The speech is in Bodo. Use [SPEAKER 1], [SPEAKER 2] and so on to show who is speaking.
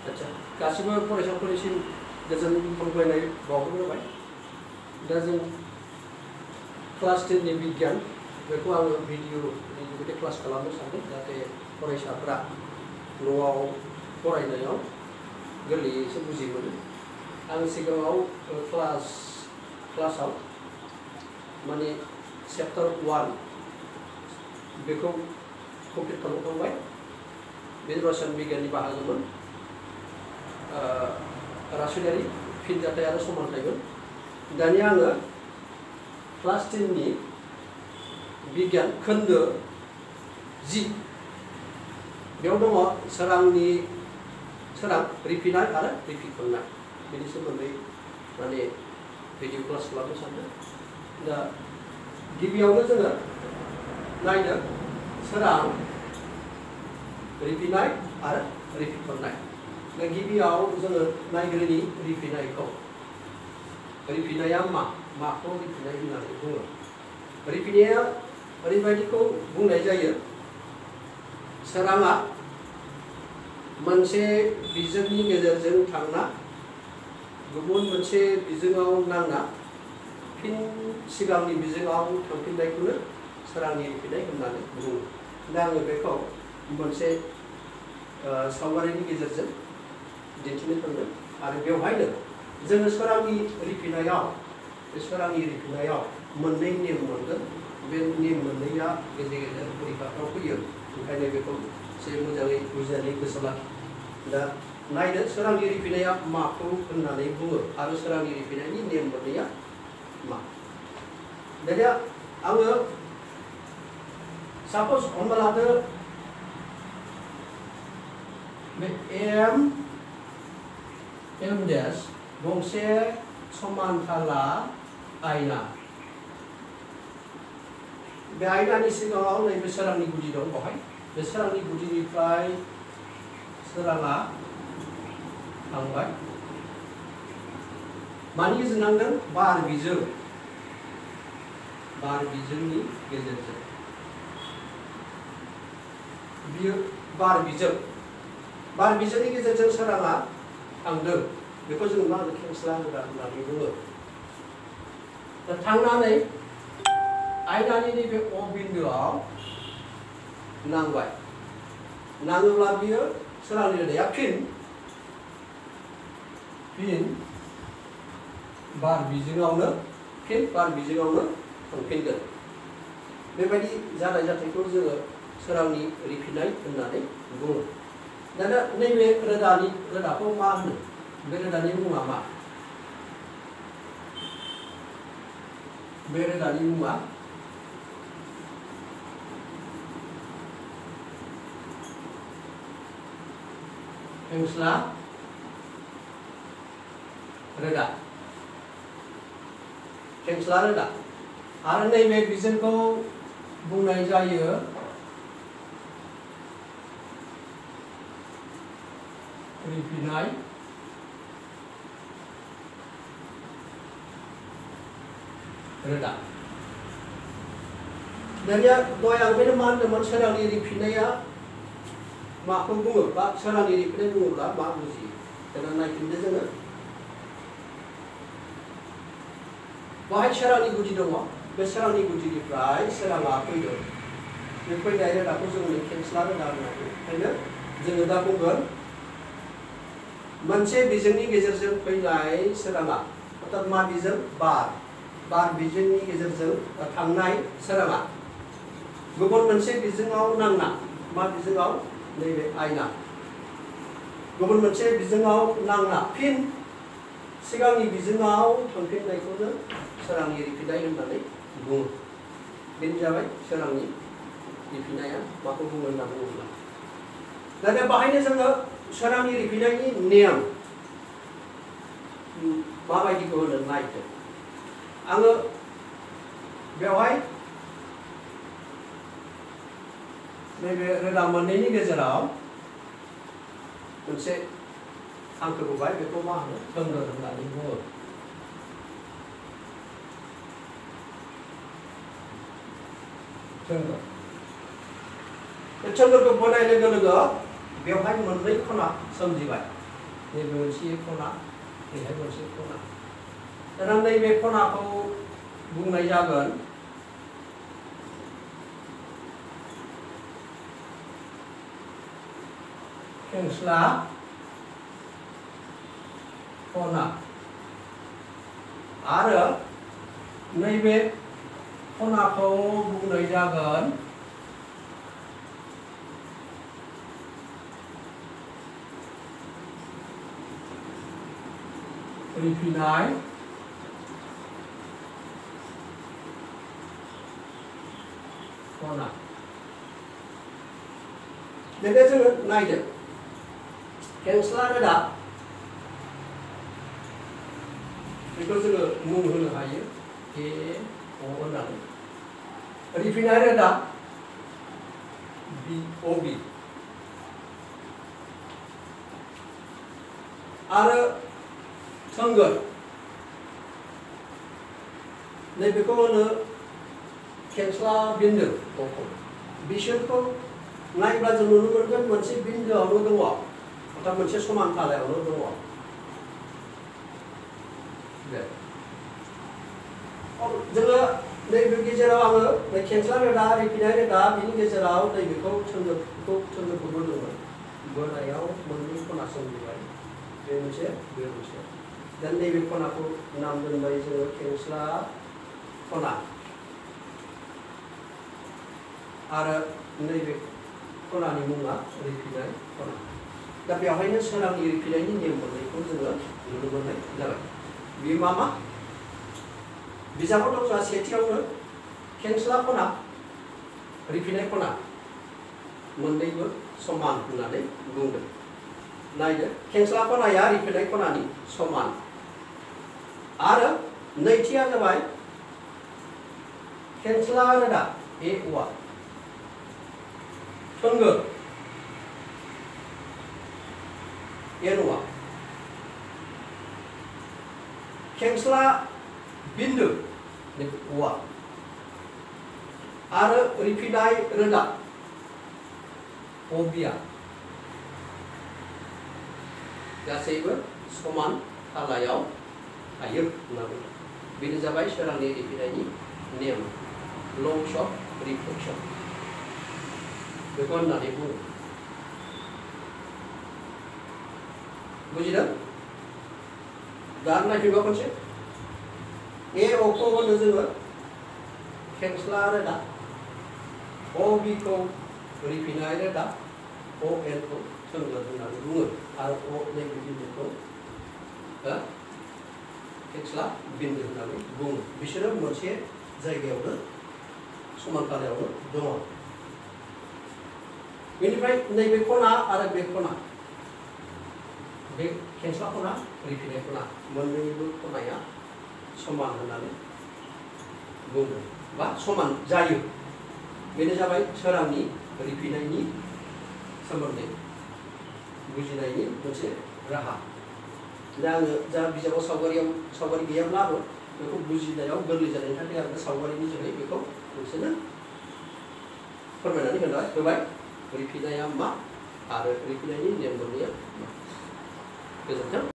[SPEAKER 1] अच्छा गासिबो फरायसाफोरनिसिम गोजोन हामलायनाय बावहरबाय। दा जों क्लास 10 नि बिगियान बेखौ आङो भिडिअनि जुगै क्लास खालामनो सानदों जाहाथे फरायसाफोरा न'आव फरायनायाव गोरलैयै एसे बुजि मोनो। आं सिगाङाव क्लासाव माने चैप्टार 1 बेखौ कमप्लिट खालामखांबाय। बे रसायन बिगियाननि बाहागोमोन रासायनारि फिनजाथाय आरो समानथायमोन। दानिया आङो क्लास 10 नि बिगियान खोन्दो 10 बेयाव दङ सोरां रिफिनाय आरो रिफिखांनाय बेनि सोमोन्दै माने भिडिअ क्लास खालामनो सानदों। दा गिबियावनो जोङो नायनो सोरां रिफिनाय आरो रिफिखांनाय। दा गिबियाव जोङो नायग्रोनि रिफिनायखौ। रिफिनाया माखौ रिफिनाय होननानै बुङो? रिफिनाया ओरैबायदिखौ बुंनाय जायो सोराङा मोनसे बिजोंनि गेजेरजों थांना गुबुन मोनसे बिजोङाव नांना फिन सिगांनि बिजोङाव थांफिननायखौनो सोरांनि रिफिनाय होननानै बुङो। दा आङो बेखौ मोनसे सावगारिनि गेजेरजों दिन्थिनो थांदों आरो बेवहायनो जोङो सोरांनि रिफिनायाव मोननै नेम मोनगोन। बे नेम मोननैया गेजेर गेजेर फरिखाफ्राव फैयो, ओंखायनो बेखौ एसे मोजाङै बुजिनानै गोसोआव लाखि। दा नायनो सोरांनि रिफिनाया माखौ होननानै बुङो आरो सोरांनि रिफिनायनि नेम मोननैया मा। दानिया आङो साप'ज हमना लादो बे एम डेश गंसे समानथाला आयना। बे आयनानि सिगाङाव नैबे सोरांनि गुदि दं बेवहाय। बे सोरांनि गुदिनिफ्राय सोराङा थांबाय। मानि गेजेरजों नांदों? बार बिजोंनि गेजेरजों। बियो बार बिजोंनि गेजेरजों सोराङा थांदों। बेखौ जों मा होनो? खेंस्ला रोदा होननानै बुङो। दा थांनानै आयनानि नैबे अ बिन्दोआव नांबाय। नाङोब्ला बियो सोरांनि रोदाया फिन बार बिजोङावनो थांफिनगोन। बेबायदि जानाय जाथायखौ जोङो सोरांनि रिफिनाय होननानै बुङो। दाना नैबे रोदाखौ मा होनो? बे रोदानि मुङा मा? बे रोदानि मुङा खेंस्ला रोदा। आरो नैबे बिजोंखौ बुंनाय जायो रिफिनाय रोदा। दानिया दहाय आं बेनो मा होनदोंमोन? सोरांनि रिफिनाया माखौ बुङो बा सोरांनि रिफिनाय बुङोब्ला मा बुजियो? दाना नायफिनदो जोङो। बाहाय सोरांनि गुदि दङ। बे सोरांनि गुदिनिफ्राय सोराङा फैदों। बे फैनाय रोदाखौ जोङो खेंस्ला रोदा होननानै बुङो। ओंखायनो जोङो दा बुंगोन मोनसे बिजोंनि गेजेरजों फैनाय सोराङा, अर्थात मा बिजों? बार बिजोंनि गेजेरजों थांनाय सोराङा गुबुन मोनसे बिजोङाव नांना, मा बिजोङाव? नैबे आयना। गुबुन मोनसे बिजोङाव नांना फिन सिगांनि बिजोङाव थांफिननायखौनो सोरांनि रिफिनाय होननानै बुङो। बेनो जाबाय सोरांनि रिफिनाया माखौ बुङो होनना बुङोब्ला। दानिया बाहायनो जोङो सोरांनि रिफिनायनि नेम माबायदिखौ होनो नायदो। आङो बेवहाय नैबे रोदा मोननैनि गेजेराव मोनसे हांखो बोबाय। बेखौ मा होनो? थोंगोर होननानै बुङो। थोंगोरखौ बोनाय लोगो लोगो बेवहाय मोननै खना सोमजिबाय। नैबे मोनसे खना बेहाय मोनसे खना दाना नैबे खनाखौ बुंनाय जागोन खेंस्ला खना आरो नैबे खनाखौ बुंनाय जागोन रिफिनाय खना बेखौ जोङो नायदो खेंस्ला रोदा बेखौ जोङो मुं होनो हायो ए अ होननानै रिफिनाय रोदा बि अ बि आरो थोंगोर नैबेखौ होनो खेंस्ला बिन्दो बिसोरखौ नायब्ला जों नुनो मोनगोन मोनसे बिन्दोआवनो दङ अर्थात मोनसे समान थालायावनो दङ जोङो नैबे गेजेराव आङो खेंस्ला रोदा रिफिनाय रोदा बिनि गेजेराव नैबेखौ थोंगोरखौ बोदोंमोन बोनायाव मोननै खना सोमजिबाय बे मोनसे दा नैबे खनाखौ नाम दोनबाय जोङो खेंस्ला खना आरो नैबे खनानि मुङा रिफिनाय खना दा बेवहायनो सोरांनि रिफिनायनि नेम मोननायखौ जोङो नुनो मोननाय जाबाय बेयो मा बिजाबाव दं जोंहा सेथियावनो खेंस्ला खना रिफिनाय खना मोननैबो समान होननानै बुंदों नायदो खेंस्ला खनाया रिफिनाय खनानि समान आरो नैथिया जाबाय खेंस्ला रोदा ए औवा थोंगोर ए औवा खेंस्ला बिन्दो औवा आरो रिफिनाय रोदा अबिया गासैबो समान थालायाव थायो होनना बुङो बेनो जाबाय सोरांनि रिफिनायनि नेम लस अफ रिफ्लेक्सन बेखौ होननानै बुङो बुजिदों दा नायफिनबा खनसे ए अखौ होनो जोङो खेंस्ला रोदा अ बिखौ रिफिनाय रोदा अ एल खौ थोंगोर होननानै बुङो आरो अ नैबे बिन्दोखौ खेंस्ला बिन्दो होननानै बुङो बिसोरो मोनसे जायगायावनो समान थालायावनो दङ बेनिफ्राय नैबे खना आरो बे खना बे खेंस्ला खना रिफिनाय खना मोननैबो खनाया समान होननानै बुङो बा समान जायो बेनो जाबाय सोरांनि रिफिनायनि सोमोन्दै बुजिनायनि मोनसे राहा दा आङो जा बिजाबाव सावगारि गैयाब्लाबो बेखौ बुजिनायाव गोरलै जानायनि थाखाय आङो सावगारिनि जोहै बेखौ नोंसोरनो फोरमायनानै होबाय रिफिनाया मा आरो रिफिनायनि नेम मोननैया मा गोजोन्थों।